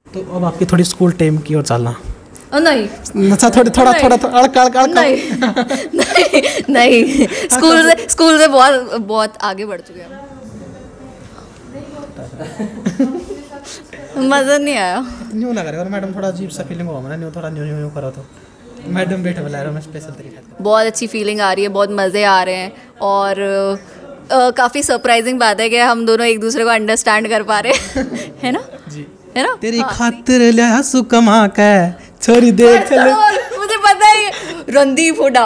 तो अब आपकी थोड़ी स्कूल टाइम की ओर चलना। नहीं, अच्छा थोड़ा नहीं स्कूल से बहुत आगे बढ़ चुके हैं। मज़ा नहीं आया। न्यू ना करे और मैडम थोड़ा अजीब सा फीलिंग होगा ना, न्यू थोड़ा न्यू करो तो मैडम बैठे बुला रहे हो, मैं स्पेशल तरीके से। बहुत अच्छी फीलिंग आ रही है, बहुत मज़े आ रहे हैं और काफ़ी सरप्राइजिंग बात है कि हम दोनों एक दूसरे को अंडरस्टैंड कर पा रहे हैं है ना जी, है ना। तेरी खातिर लिया सु कमा के छोरी देख चले। मुझे पता है रणदीप हुड्डा,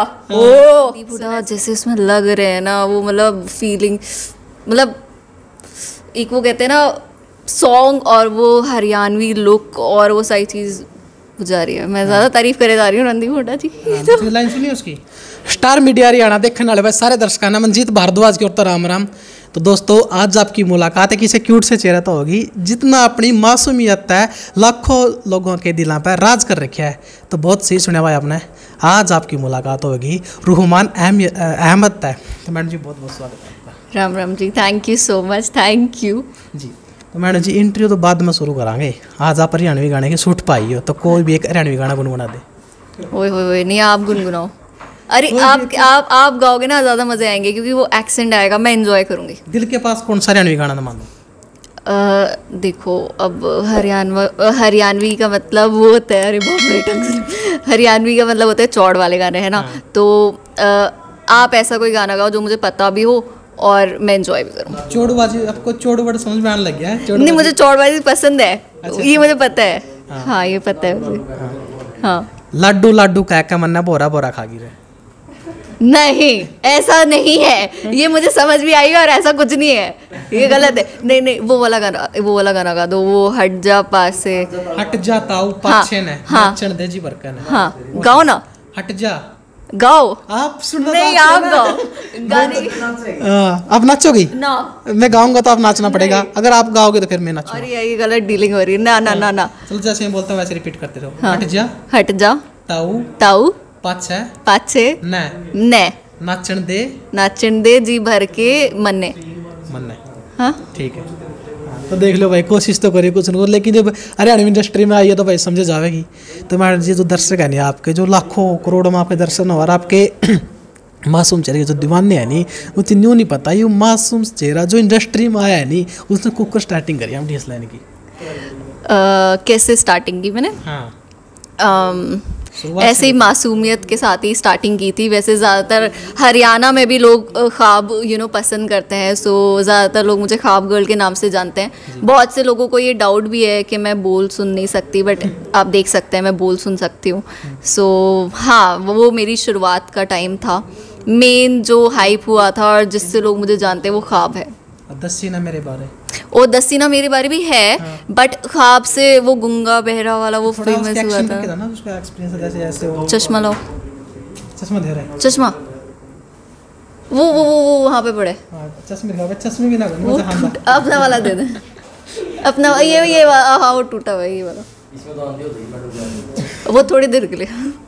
ओ जैसे उसमें लग रहे हैं ना वो, मतलब फीलिंग, मतलब एक वो कहते हैं ना सॉन्ग और वो हरियाणवी लुक और वो सारी चीज़ जा रही है। मैं ज़्यादा तारीफ करे जा रही हूँ रणदीप हुड्डा जी। तो लाइन सुनी उसकी। स्टार मीडिया हरियाणा देखने वाले भाई सारे दर्शकों ना मनजीत भारद्वाज की ओर तो राम राम। तो दोस्तों आज आपकी मुलाकात है किसी क्यूट से चेहरा तो होगी जितना अपनी मासूमियत है लाखों लोगों के दिलों पर राज कर रखा है। तो बहुत सही सुना भाई आपने। आज आपकी मुलाकात होगी रूहमान अहमद है। तो मैडम जी बहुत बहुत स्वागत है आपका। Ram Ram ji, thank you so much, thank you ji. तो मैडम जी इंटरव्यू तो बाद में शुरू करांगे। आज आप हरियाणवी गाने की शूट पाई हो तो कोई भी एक हरियाणवी गाना गुनगुना दे। ओए नहीं, आप गुनगुनाओ। अरे आप गाओगे ना ज़्यादा मज़े आएंगे क्योंकि वो एक्सेंट आएगा, मैं एंजॉय करूँगी। दिल के पास कौन सा हरियाणवी गाना ना मान लो। देखो अब हरियाणवी का मतलब वो होता है, अरे बहुत हरियाणवी का मतलब होता है चौड़ वाले गाने, है ना। तो आप ऐसा कोई गाना गाओ जो मुझे पता भी हो और मैं एंजॉय भी करूँ। चौड़बाजी, आपको चौड़वर्ड समझ में आने लग गया है? नहीं, मुझे चौड़बाजी पसंद है। अच्छा, ये मुझे पता है। हाँ ये पता है मुझे। हाँ लड्डू लड्डू कह के मन्ना बोरा बोरा खागी रहे। नहीं ऐसा नहीं है, ये मुझे समझ भी आई और ऐसा कुछ नहीं है, ये गलत है। नहीं वो वाला गाना गा दो, वो हट जा पास से। हट जा ताऊ पाछे ने नाचन दे जी बरकन। हाँ गाओ ना, हट जा गाओ। आप सुनना नहीं आप गाओ गाने। आप नाचोगी ना, मैं गाऊंगा तो आप नाचना पड़ेगा। अगर आप गाओगे तो फिर मैं नाचूंगा। अरे ये गलत डीलिंग हो रही है। ना चलो जैसे मैं बोलता हूँ वैसे रिपीट करते रहो। हट जा ताऊ पाछे ने नाचन दे जी भर के मन्ने। हाँ ठीक है। तो देख लो भाई, कोशिश तो करिए कुछ न, लेकिन जब हरियाणवी इंडस्ट्री में आई है तो भाई समझे जाएगी। तो मैडम जी जो दर्शक है नहीं आपके, जो लाखों करोड़ों में आपके दर्शन हो और आपके मासूम चेहरे के जो दीवाने हैं नहीं, मुझे न्यू नहीं पता ये मासूम चेहरा जो इंडस्ट्री में आया है नहीं, उसने कुकर स्टार्टिंग करी हम डीएस लाइन की। कैसे स्टार्टिंग की मैंने? हाँ ऐसे ही मासूमियत के साथ ही स्टार्टिंग की थी। वैसे ज़्यादातर हरियाणा में भी लोग ख्वाब पसंद करते हैं, सो ज़्यादातर लोग मुझे ख्वाब गर्ल के नाम से जानते हैं। बहुत से लोगों को ये डाउट भी है कि मैं बोल सुन नहीं सकती, बट आप देख सकते हैं मैं बोल सुन सकती हूँ। सो हाँ वो मेरी शुरुआत का टाइम था। मेन जो हाइप हुआ था और जिससे लोग मुझे जानते हैं वो ख्वाब है। दस्सी ना मेरे बारे, वो दस्सी ना मेरे बारे भी है। हाँ। बट ख्वाब से वो गुंगा बहरा वाला वो फेमस हुआ था ना, उसका एक्सपीरियंस ऐसे ऐसे वो चश्मा लो, चश्मा दे रहा है, चश्मा वो वहाँ पे पड़े। चश्मे भी ना अपना वाला दे दे, अपना ये हाँ वो टूटा हुआ है ये वाला, वो थोड़ी देर के लिए।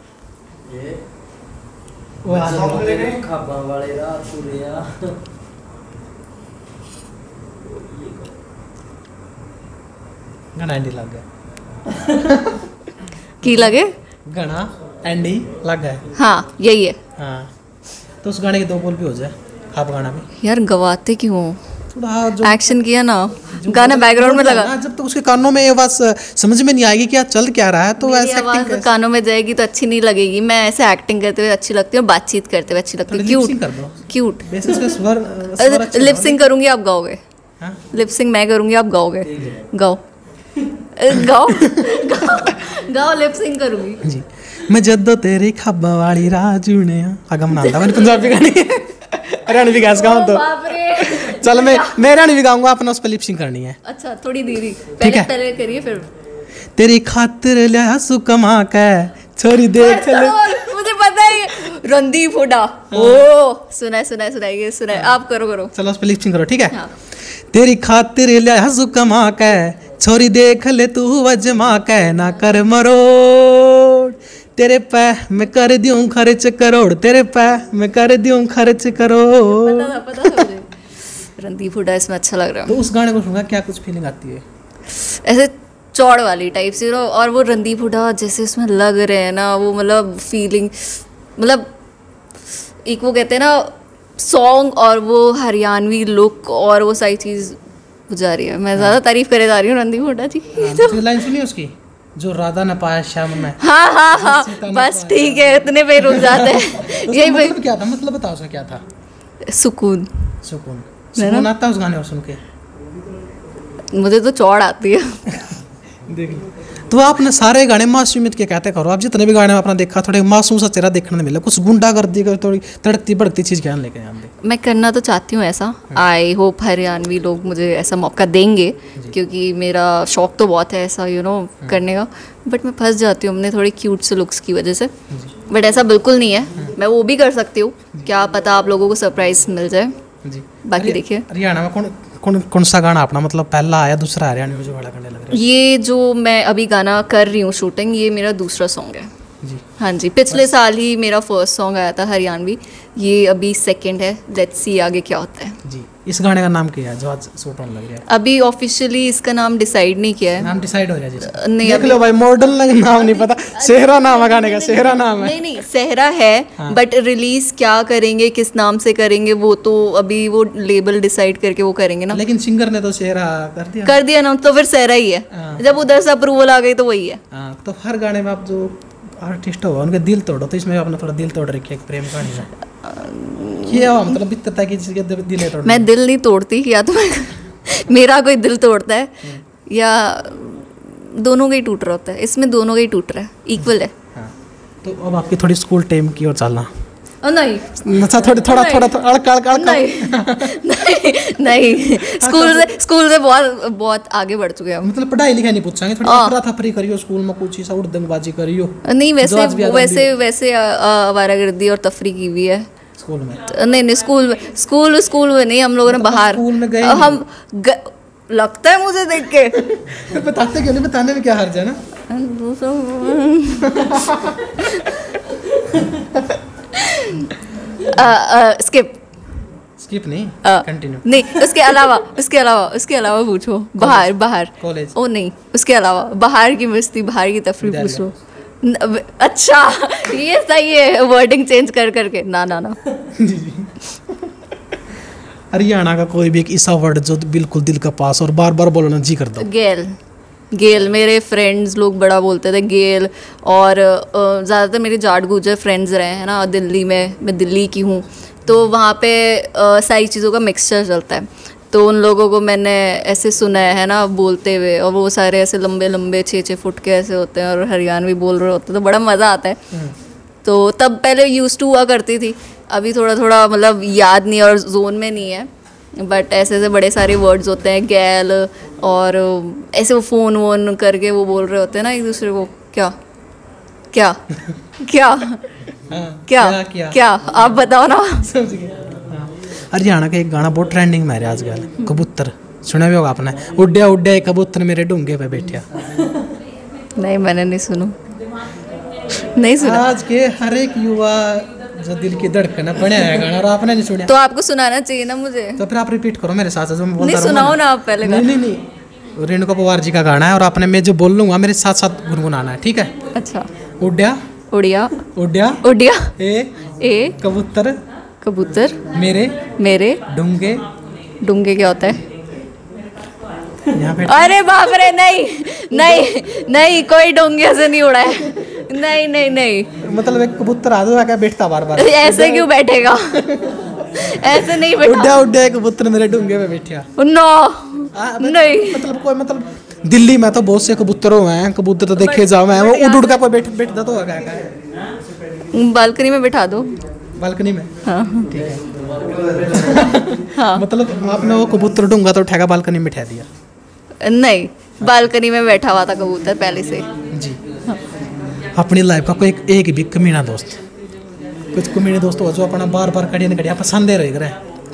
घना एंडी लग गया की लगे घना एंडी लग गया। हाँ यही है। हाँ तो उस गाने के दो बोल भी हो जाए खाब गाना में। यार गवाते क्यों, थोड़ा जो एक्शन किया ना, गाना बैकग्राउंड में लगा ना, जब तक उसके कानों में ये बात समझ में नहीं आएगी क्या चल क्या रहा है तो ऐसे आवाज कानों में जाएगी तो अच्छी नहीं लगेगी। मैं ऐसे एक्टिंग करते हुए अच्छी लगती हूँ, बातचीत करते हुए अच्छी लगती है। क्यूट लिप सिंक करूंगी आप गाओगे, लिप सिंक मैं करूंगी आप गाओगे। गाओ गाओ गाओ लिप सिंक करूंगी जी। मैं जद्दो तेरी खब्बा वाली राजूने आगम नांदा मैंने पंजाबी गाने हरियाणवी गैस गाऊं तो चल मैं हरियाणवी गाऊंगा, अपना उस पर लिप सिंक करनी है। अच्छा थोड़ी देरी पहले करिए फिर। तेरी खातिर लिया सु कमा के छोरी देख ले। मुझे पता है रणदीप हुड्डा। ओ सुना है आप करो चलो उस पर लिप सिंक करो ठीक है। तेरी खातिर लिया सु कमा के छोरी देख ले तू वजमा के ना कर मरोड़, तेरे पे मैं कर दूं खर्च करोड़, तेरे पे मैं कर दूं खर्च करोड़। पता था मुझे रणदीप हुड्डा इसमें अच्छा लग रहा है। तो उस गाने को सुनकर क्या कुछ फीलिंग आती है? ऐसे चौड़ वाली टाइप से, और वो रणदीप हुड्डा जैसे उसमें लग रहे हैं ना, वो मतलब फीलिंग, मतलब एक वो कहते हैं ना सॉन्ग और वो हरियाणवी लुक और वो सारी चीज़ हो जा रही है। मैं ज़्यादा तारीफ करे जा रही हूँ रणदीप हुड्डा जी। तो लाइन सुनी उसकी, जो राधा न पाया श्याम में। हाँ हाँ हाँ, बस ठीक है, इतने पे रुक जाते हैं। यही मतलब क्या था, मतलब बताओ उसका क्या था? सुकून, सुकून, सुकून आता है उस गाने और सुन के? मुझे तो चौड़ आती है। देख लो, तो आपने सारे गाने मासूमियत के कहते करो, आप जितने भी गाने में अपना देखा थोड़े मासूम सा चेहरा देखने मिला, कुछ गुंडागर्दी कर थोड़ी तड़कती भड़कती चीज़ क्या लेके आए? मैं करना तो चाहती हूँ ऐसा, आई होप हरियाणवी लोग मुझे ऐसा मौका देंगे, क्योंकि मेरा शौक तो बहुत है ऐसा करने का, बट मैं फंस जाती हूँ अपने थोड़े क्यूट से लुक्स की वजह से। बट ऐसा बिल्कुल नहीं है, मैं वो भी कर सकती हूँ, क्या पता आप लोगों को सरप्राइज मिल जाए। बाकी देखिए हरियाणा में कौन सा गाना अपना मतलब पहला आया, दूसरा हरियाणा में जो बड़ा करने लग रहा है? ये जो मैं अभी गाना कर रही हूँ शूटिंग, ये मेरा दूसरा सॉन्ग है जी। हाँ जी, पिछले साल ही मेरा फर्स्ट सॉन्ग आया था हरियाणवी, ये अभी सेकंड है, लेट्स सी आगे क्या होता है जी। इस गाने का नाम क्या है जो आज शूट होने लग रहा है? अभी ऑफिशियली इसका नाम डिसाइड नहीं किया है। नाम डिसाइड हो गया जी? नहीं, देख लो भाई, मॉडल नाम नहीं पता, सेहरा नाम है गाने का, सेहरा नाम है। नहीं सेहरा है, बट रिलीज क्या करेंगे, किस नाम से करेंगे, वो तो अभी वो लेबल डिसाइड करके वो करेंगे ना। लेकिन सिंगर ने तो सेहरा कर दिया ना, तो फिर सेहरा ही है। जब उधर से अप्रूवल आ गई तो वही है। तो हर गाने में आप जो आर्टिस्ट होगा उनके दिल तोड़ो, तो इसमें आपने थोड़ा दिल तोड़ रखी है एक प्रेम कहानी में, ये मतलब बितता है कि किसी के दिल तोड़। मैं दिल नहीं तोड़ती, या तो मेरा कोई दिल तोड़ता है या दोनों का ही टूट रहा होता है, इसमें दोनों का ही टूट रहा है, इक्वल है। तो अब आपकी थोड़ी स्कूल टाइम की ओर चलना। नहीं अच्छा, थोड़ा नहीं स्कूल से बहुत आगे बढ़ चुके हैं। मतलब पढ़ाई लिखाई नहीं पूछेंगे, थोड़ी अफरा थफरी करियो स्कूल में, कुछ ऐसा उड़दंगबाजी करियो? नहीं, वैसे आवारागर्दी और तफरी की भी है स्कूल में। नहीं स्कूल में नहीं, हम लोगों ने बाहर स्कूल में गए हम लगता है मुझे देख के। बताते क्यों नहीं, बताने में क्या हर्ज है ना। स्किप नहीं, कंटिन्यू नहीं, उसके अलावा पूछो। बाहर कॉलेज, ओ नहीं, उसके अलावा बाहर की मस्ती, बाहर की तफरी पूछो। अच्छा, ये सही है, वर्डिंग चेंज करके ना। हरियाणा का कोई भी एक ऐसा वर्ड जो बिल्कुल दिल का पास और बार बार बोलना जी करता हो? गेल मेरे फ्रेंड्स लोग बड़ा बोलते थे गेल, और ज़्यादातर मेरे जाट गुजर फ्रेंड्स रहे हैं ना दिल्ली में, मैं दिल्ली की हूँ, तो वहाँ पे सारी चीज़ों का मिक्सचर चलता है, तो उन लोगों को मैंने ऐसे सुना है ना बोलते हुए, और वो सारे ऐसे लंबे 6 फुट के ऐसे होते हैं और हरियाणवी बोल रहे होते हैं, तो बड़ा मज़ा आता है। तो तब पहले यूज़ टू हुआ करती थी, अभी थोड़ा मतलब याद नहीं और जोन में नहीं है, बट ऐसे बड़े सारे वर्ड्स होते हैं गैल, और ऐसे वो फ़ोन वोन करके वो बोल रहे होते हैं ना एक दूसरे को, क्या क्या क्या क्या क्या आप बताओ ना। हरियाणा का एक गाना बहुत ट्रेंडिंग में है आजकल, कबूतर, सुना भी होगा आपने? उड्या उड्या कबूतर मेरे डूंगे पे बैठा। नहीं, मैंने नहीं सुना। आज के हर एक युवा जो दिल की धड़कन बने है गाना, और आपने नहीं सुना तो आपको सुनाना चाहिए ना मुझे। तो फिर आप रिपीट करो मेरे साथ, जो मैं बोलता नहीं सुनाओ ना आप पहले। नहीं, रेणुका पवार जी का गाना है, और आपने मैं जो बोल लूंगा मेरे साथ साथ गुनगुनाना है, ठीक है? अच्छा। उड्या उड्या ए कबूतर मेरे डूंगे क्या होता है? अरे बाप रे, नहीं कोई डोंगे से नहीं उड़ा है। नहीं मतलब एक कबूतर आदमी क्या बैठता बार ऐसे क्यों बैठेगा? ऐसे नहीं बैठा। उड्या कबूतर मेरे डूंगे पे बैठा। नहीं मतलब दिल्ली में तो बहुत से कबूतरों हैं, कबूतर तो देखे जाओ, मैं वो उड़ का कोई बैठता तो होगा क्या? बालकनी में बैठा दो। बालकनी में? हाँ ठीक है। हाँ। मतलब आपने वो कबूतर डूंगा तो उठाएगा, बालकनी में बैठा दिया? नहीं, बालकनी में बैठा हुआ था कबूतर पहले से जी। हाँ। अपनी लाइफ का कोई एक भी कमीना दोस्त, कुछ कमीने दोस्त हो जो अपना बार कड़िया पसंद है रहे?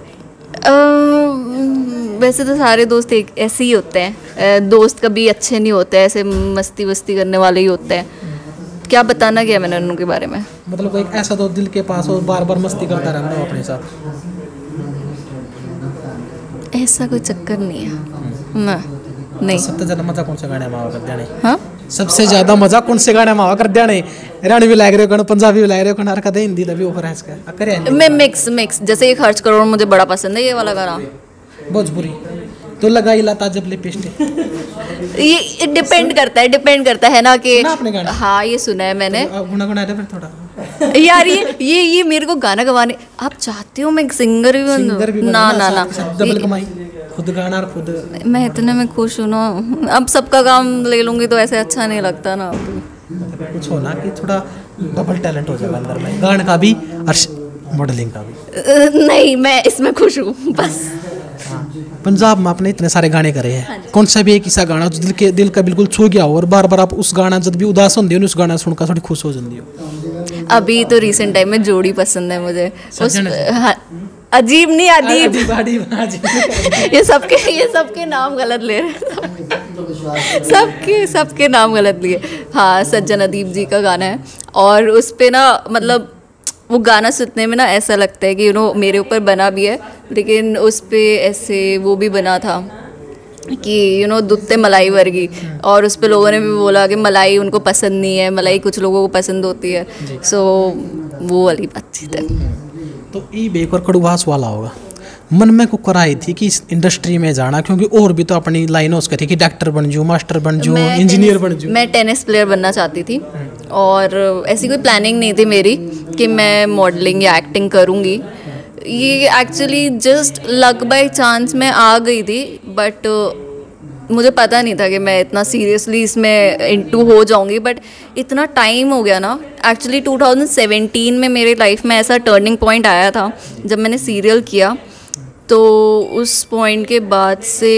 वैसे तो सारे दोस्त एक ऐसे ही होते हैं, दोस्त कभी अच्छे नहीं होते, ऐसे मस्ती करने वाले ही होते हैं। क्या बताना क्या मैंने उनके बारे में? मतलब कोई ऐसा दोस्त दिल के पास हो, बार मस्ती करता रहना हो अपने साथ? ऐसा कोई चक्कर नहीं है ना। नहीं। सबसे ज्यादा मजा कौन से गाने में आवा कर देने? हाँ, सबसे ज्यादा मजा कौन से गाने में आवा कर देने? हरियाणवी भी लाग रहे हो, पंजाबी भी लाग रहे हो, हर कदे हिंदी भी ऊपर है इसका करे। मैं मिक्स जैसे ये खर्च करोड़ मुझे बड़ा पसंद है, ये वाला गाना। भोजपुरी तो लगाई लाता जब लिपस्टिक। ये डिपेंड करता है ना कि सुना आपने गाना? हाँ, ये सुना है मैंने। गुना फिर थोड़ा यार ये मेरे को गाना गवाने, आप चाहते हो मैं सिंगर भी बनूं? ना डबल कमाई, खुद गाना और खुद। मैं इतने में खुश हूँ ना, अब सबका काम ले लूंगी तो ऐसे अच्छा नहीं लगता ना। कुछ हो ना कि थोड़ा डबल टैलेंट हो जाएगा अंदर में, गाने का भी और मॉडलिंग का भी। नहीं, मैं इसमें खुश हूँ बस। पंजाब में आपने इतने सारे गाने करे हैं, कौन सा भी एक ऐसा गाना जो दिल का बिल्कुल छू गया हो और बार बार आप उस गाना जब भी उदास होंगे उस गाना सुनकर थोड़ी खुश हो जाती हो? अभी तो रिसेंट टाइम में जोड़ी पसंद है मुझे। हाँ, अजीब नहीं, अदीब। ये सबके नाम गलत ले रहे, सबके नाम गलत लिए। हाँ, सज्जन अदीब जी का गाना है, और उस पे ना मतलब वो गाना सुनने में ना ऐसा लगता है कि मेरे ऊपर बना भी है, लेकिन उस पे ऐसे वो भी बना था कि दुत्ते मलाई वर्गी, और उस पे लोगों ने भी बोला कि मलाई उनको पसंद नहीं है, मलाई कुछ लोगों को पसंद होती है। सो वो वाली बातचीत है। तो ये बेक और कड़ुवास वाला होगा, मन में को कराई थी कि इस इंडस्ट्री में जाना, क्योंकि और भी तो अपनी लाइन उसका थी कि डॉक्टर बन जाऊँ, मास्टर बन जाऊँ, इंजीनियर बन जाऊँ। मैं टेनिस प्लेयर बनना चाहती थी, और ऐसी कोई प्लानिंग नहीं थी मेरी कि मैं मॉडलिंग या एक्टिंग करूँगी। ये actually just luck by chance मैं आ गई थी, बट मुझे पता नहीं था कि मैं इतना सीरियसली इसमें इनटू हो जाऊंगी। बट इतना टाइम हो गया ना, एक्चुअली 2017 में मेरे लाइफ में ऐसा टर्निंग पॉइंट आया था जब मैंने सीरियल किया, तो उस पॉइंट के बाद से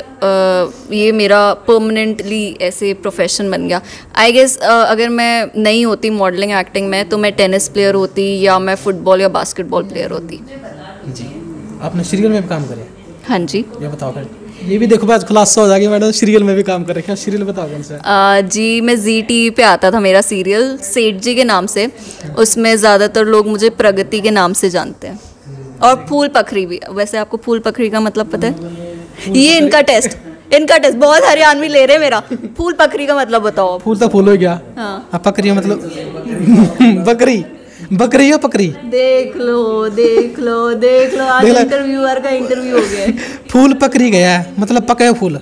ये मेरा परमानेंटली ऐसे प्रोफेशन बन गया। आई गेस अगर मैं नहीं होती मॉडलिंग एक्टिंग में तो मैं टेनिस प्लेयर होती, या मैं फुटबॉल या बास्केटबॉल प्लेयर होती। जी, आपने सीरियल में भी काम करे? हाँ जी। ये बताओ फिर, ये भी देखो आज खुलासा हो जाएगी मैडम, सीरियल में भी काम कर रखे हैं। सीरियल बताओ कौन सा? जी, मैं जी टीवी पे आता था मेरा सीरियल, सेठ जी के नाम से। उसमें ज़्यादातर लोग मुझे प्रगति के नाम से जानते हैं, और फूल पखरी भी। वैसे आपको फूल पखरी का मतलब पता है? ये इनका टेस्ट बहुत हरियाणवी ले रहे मेरा। फूल पखरी का मतलब बताओ। फूल तो फूल हो गया। हाँ, पकड़ी मतलब बकरी या पकड़ी? देख लो आज इंटरव्यूअर का इंटरव्यू हो गया। फूल पकड़ी गया मतलब पके फूल,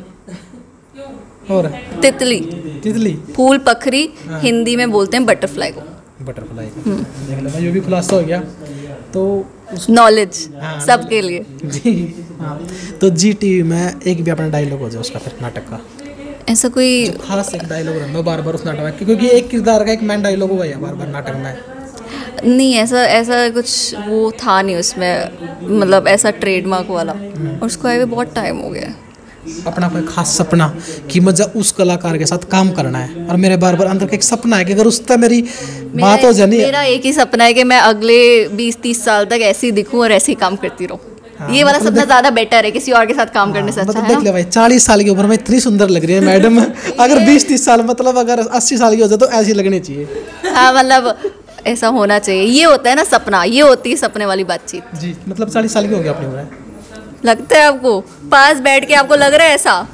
और तितली फूल पखरी हिंदी में बोलते हैं बटरफ्लाई को। बटरफ्लाई देख लो, ये भी खुलासा हो गया। तो नॉलेज सबके लिए। जी हाँ, तो जी टीवी में एक भी अपना डायलॉग हो जाए उसका, फिर नाटक का ऐसा कोई खास एक डायलॉग रहा बार बार उस नाटक में, क्योंकि एक किरदार का एक मैन डायलॉग हुआ है बार बार नाटक में। नहीं, ऐसा कुछ वो था नहीं उसमें, मतलब ऐसा ट्रेडमार्क वाला, और उसको आए हुए बहुत टाइम हो गया। अपना कोई खास सपना कि मुझे उस कलाकार के साथ काम करना है, और मेरे बार बार अंदर का एक सपना है कि अगर उससे मेरी बात हो जानी है। मेरा एक ही सपना है कि मैं अगले 20-30 साल तक ऐसे ही दिखूं और ऐसे ही काम करती रहूं। हाँ, ये वाला सपना ज्यादा बेटर है किसी और के साथ काम करने से अच्छा है। देख ले भाई, 40 साल की उम्र में इतनी सुंदर लग रही है मैडम। अगर 20-30 साल मतलब अगर 80 साल की हो जाए तो ऐसी लगनी चाहिए। हाँ, मतलब ऐसा होना चाहिए। ये होता है ना सपना, ये होती है सपने वाली बातचीत। जी, मतलब 40 साल की हो गया अपनी उम्र। लगता है आपको? पास बैठ के आपको लग रहा है ऐसा?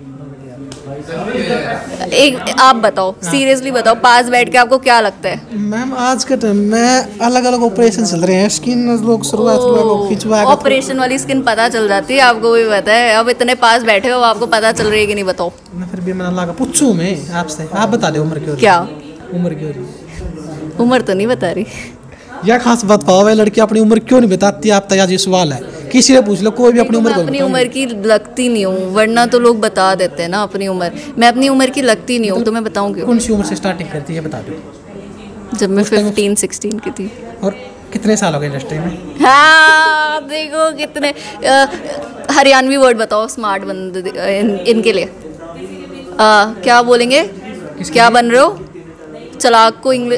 एक आप बताओ, सीरियसली बताओ, पास बैठ के आपको क्या लगता है? मैम आज के टाइम में अलग अलग ऑपरेशन चल रहे हैं, स्किन लोग शुरुआत खिंचवा ऑपरेशन वाली स्किन पता चल जाती है, आपको भी पता है। अब इतने पास बैठे हो, आपको पता चल रही है कि नहीं बताओ? फिर भी मैंने लगा पूछूं मैं आपसे, आप बता दो उम्र क्यों? क्या उम्र क्यों? उम्र तो नहीं बता रही। यह खास बात पाओ है, लड़की अपनी उम्र क्यों नहीं बताती? आप तैयार सवाल है, किसी से पूछ लो, कोई भी अपनी उम्र की लगती नहीं हूँ, वरना तो लोग बता देते हैं ना अपनी उम्र। मैं अपनी उम्र की लगती नहीं हूँ, तो मैं बताऊँ क्यों? कौन सी उम्र से स्टार्टिंग करती है बता दो? जब मैं 15-16 की थी। और कितने साल हो गए इंडस्ट्री में? हाँ देखो कितने। हरियाणवी वर्ड बताओ स्मार्ट बंदे इनके लिए। क्या बोलेंगे? क्या बन रहे हो? चलाक को इंग्लिश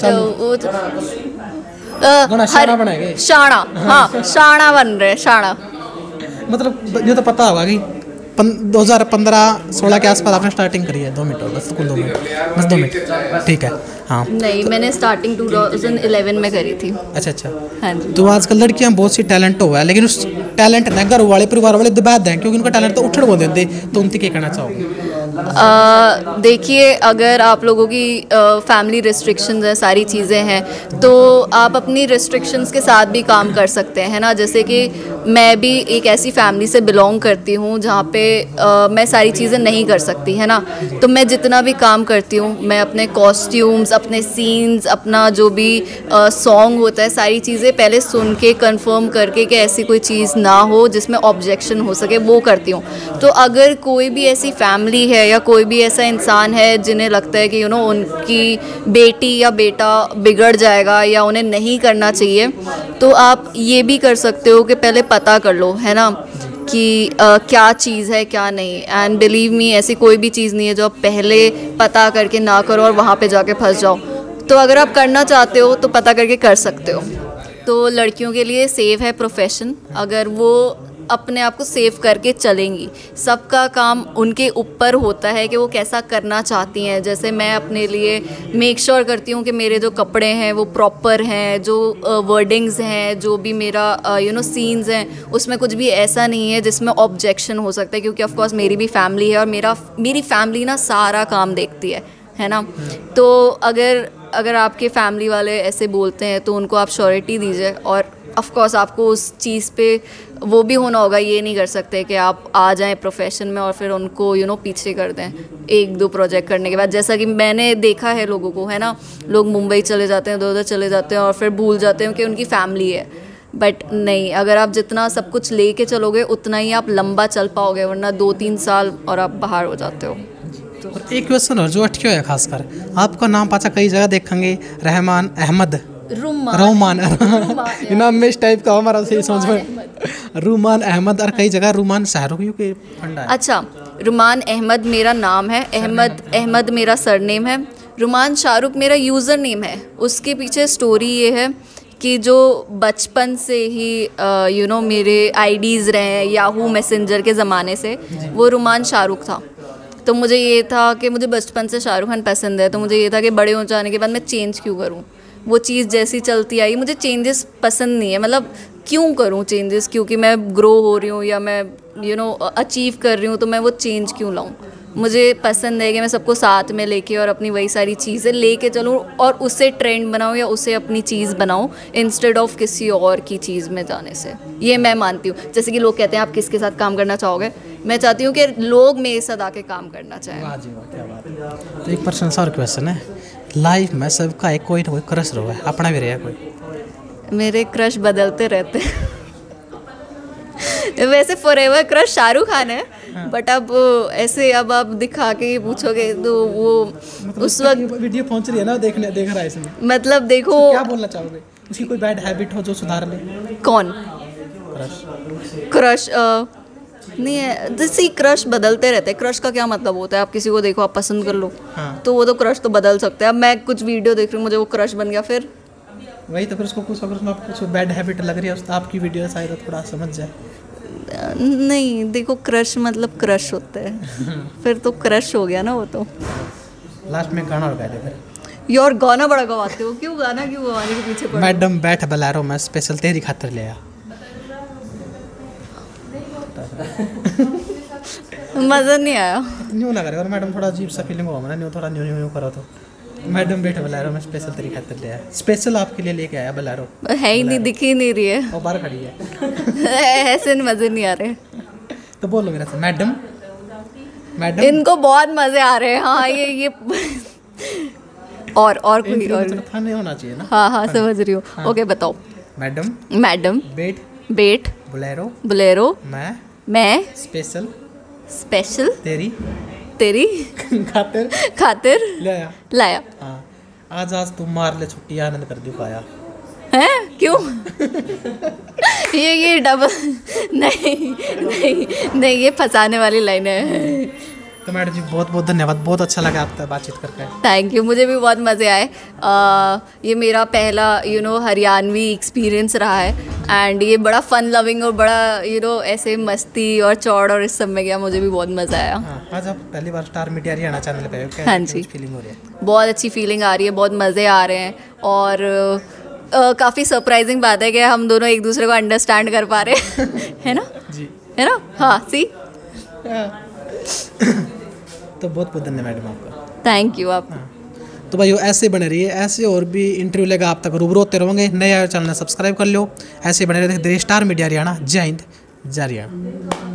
शाना। हाँ, शाना बन रहे, शाना। मतलब ये तो पता होगा कि 2015-16 के आसपास आपने स्टार्टिंग करी है। 2 मिनट बस, 2 मिनट बस, 2 मिनट ठीक है। हाँ नहीं, मैंने स्टार्टिंग 2011 में करी थी। अच्छा। हाँ जी। तो आजकल लड़कियां बहुत सी टैलेंट हुआ है, लेकिन उस टैलेंट ने घर वाले परिवार वाले दबा दें, क्योंकि उनका टैलेंट तो उठड़ को देते। तो उनसे क्या कहना चाहोगे? देखिए, अगर आप लोगों की फैमिली रिस्ट्रिक्शंस है, सारी चीज़ें हैं, तो आप अपनी रिस्ट्रिक्शंस के साथ भी काम कर सकते हैं, है ना। जैसे कि मैं भी एक ऐसी फैमिली से बिलोंग करती हूँ जहाँ पे मैं सारी चीज़ें नहीं कर सकती, है ना। तो मैं जितना भी काम करती हूँ, मैं अपने कॉस्ट्यूम्स, अपने सीन्स, अपना जो भी सॉन्ग होता है, सारी चीज़ें पहले सुन के कंफर्म करके कि ऐसी कोई चीज़ ना हो जिसमें ऑब्जेक्शन हो सके, वो करती हूँ। तो अगर कोई भी ऐसी फैमिली है या कोई भी ऐसा इंसान है जिन्हें लगता है कि उनकी बेटी या बेटा बिगड़ जाएगा या उन्हें नहीं करना चाहिए, तो आप ये भी कर सकते हो कि पहले पता कर लो, है ना, कि क्या चीज़ है क्या नहीं। एंड बिलीव मी, ऐसी कोई भी चीज़ नहीं है जो आप पहले पता करके ना करो और वहाँ पे जाके फंस जाओ। तो अगर आप करना चाहते हो तो पता करके कर सकते हो। तो लड़कियों के लिए सेफ है प्रोफेशन, अगर वो अपने आप को सेव करके चलेंगी। सबका काम उनके ऊपर होता है कि वो कैसा करना चाहती हैं। जैसे मैं अपने लिए मेक श्योर करती हूँ कि मेरे जो कपड़े हैं वो प्रॉपर हैं, जो वर्डिंग्स हैं, जो भी मेरा सीन्स हैं, उसमें कुछ भी ऐसा नहीं है जिसमें ऑब्जेक्शन हो सकता है, क्योंकि ऑफ कोर्स मेरी भी फैमिली है और मेरी फैमिली ना सारा काम देखती है ना। तो अगर आपके फैमिली वाले ऐसे बोलते हैं तो उनको आप श्योरिटी दीजिए, और ऑफ कोर्स आपको उस चीज़ पे वो भी होना होगा। ये नहीं कर सकते कि आप आ जाएं प्रोफेशन में और फिर उनको पीछे कर दें 1-2 प्रोजेक्ट करने के बाद। जैसा कि मैंने देखा है लोगों को, है ना, लोग मुंबई चले जाते हैं, उधर चले जाते हैं और फिर भूल जाते हैं कि उनकी फैमिली है। बट नहीं, अगर आप जितना सब कुछ ले के चलोगे उतना ही आप लंबा चल पाओगे, वरना 2-3 साल और आप बाहर हो जाते हो। और एक क्वेश्चन और जो अटक्यो है, खासकर आपका नाम पाचा कई जगह देखेंगे, रहमान अहमद, रोमान नाम में इस टाइप का हमारा सही समझ में, रुमान अहमद, और कई जगह रुमान शाहरुख के फंडा है। अच्छा, रुमान अहमद मेरा नाम है, अहमद मेरा सरनेम है, रुमान शाहरुख मेरा यूज़र नेम है। उसके पीछे स्टोरी ये है कि जो बचपन से ही मेरे आईडीज़ रहे हैं याहू मैसेंजर के ज़माने से, वो रुमान शाहरुख था। तो मुझे ये था कि मुझे बचपन से शाहरुख खान पसंद है, तो मुझे ये था कि बड़े हो जाने के बाद मैं चेंज क्यों करूं। वो चीज़ जैसी चलती आई, मुझे चेंजेस पसंद नहीं है, मतलब क्यों करूं चेंजेस, क्योंकि मैं ग्रो हो रही हूँ या मैं अचीव कर रही हूँ, तो मैं वो चेंज क्यों लाऊं। मुझे पसंद है कि मैं सबको साथ में लेके और अपनी वही सारी चीज़ें लेके चलूँ और उससे ट्रेंड बनाऊँ या उसे अपनी चीज़ बनाऊँ, इंस्टेड ऑफ किसी और की चीज़ में जाने से। ये मैं मानती हूँ। जैसे कि लोग कहते हैं आप किसके साथ काम करना चाहोगे, मैं चाहती हूँ कि लोग मेरे साथ आके काम करना चाहें। वाह जी वाह, क्या बात है। तो एक पर्सन और क्वेश्चन है, लाइफ में सबका एक कोई ना कोई क्रश रहा है, अपना भी रहा कोई? मेरे क्रश बदलते रहते हैं वैसे फॉरएवर क्रश शाहरुख खान है, बट अब ऐसे अब आप दिखा के पूछोगे तो वो मतलब उस वक्त वीडियो पहुंच रही है ना, देख रहा है इसमें, मतलब देखो तो क्या बोलना चाहोगे, उसकी कोई बैड हैबिट हो जो सुधार ले? कौन क्रश? नहीं है, जैसे क्रश बदलते रहते हैं। क्रश का क्या मतलब होता है, आप किसी को देखो, आप पसंद कर लो, तो वो तो क्रश तो बदल सकते हैं। अब मैं कुछ वीडियो देख रही हूँ, मुझे वो क्रश बन गया, फिर वही तो, फिर उसको कुछ अगर उसमें आपको कुछ बैड हैबिट लग रही है तो आपकी वीडियो शायद थोड़ा समझ जाए। नहीं, देखो क्रश मतलब क्रश होता है फिर तो क्रश हो गया ना वो तो। लास्ट में गाना लगा दे फिर। यार गाना बड़ा गवाते हो, क्यों गाना क्यों गवाने के पीछे पड़े? मैडम बैठ बलारो मैं स्पेशल तेरी खातिर ले आया। मज़ा नहीं आया। न्यू ना करे और मैडम, थोड़ा अजीब सा फीलिंग होगा ना, न्यू थोड़ा न्यू करो तो। मैडम बैठ बलारो मैं स्पेशल तेरी खातिर ले आया, स्पेशल आपके लिए लेके आया बलारो। है ही नहीं, दिख ही नहीं रही है, और बाहर खड़ी है ऐसे मज़े नहीं आ रहे। तो बोलो मेरा से, मैडम मैडम। इनको बहुत मज़े आ रहे हैं। हाँ, ये और कोई और फन होना चाहिए ना। हाँ समझ रही हूँ। ओके बताओ। मैडम बैठ बुलेरो मैं स्पेशल तेरी खातिर लाया। हाँ, आज तुम मार ले छुट्टी, आनंद कर दिखाया है, क्यों? ये डबल नहीं, ये फंसाने वाली लाइन है। तो मैडम जी बहुत बहुत धन्यवाद, बहुत अच्छा लगा आपसे बातचीत करके। थैंक यू, मुझे भी बहुत मज़े आए। ये मेरा पहला हरियाणवी एक्सपीरियंस रहा है, एंड ये बड़ा फन लविंग और बड़ा ऐसे मस्ती और चौड़ और इस सब में गया, मुझे भी बहुत मज़ा आया। आज आप पहली बार स्टार मीडिया हरियाणा चैनल पे हो, हाँ जी, फीलिंग हो रही है? बहुत अच्छी फीलिंग आ रही है, बहुत मज़े आ रहे हैं, और काफ़ी सरप्राइजिंग बात है कि हम दोनों एक दूसरे को अंडरस्टैंड कर पा रहे हैं है ना जी, है ना। हाँ सी तो बहुत बहुत धन्यवाद मैडम आपका। थैंक यू आप। तो भाई ऐसे बने रहिए, ऐसे और भी इंटरव्यू लेकर आप तक रूबरू होते रहोगे। नए आए चैनल सब्सक्राइब कर लो, ऐसे बने रहे स्टार मीडिया हरियाणा। जय हिंद, जय हरियाणा।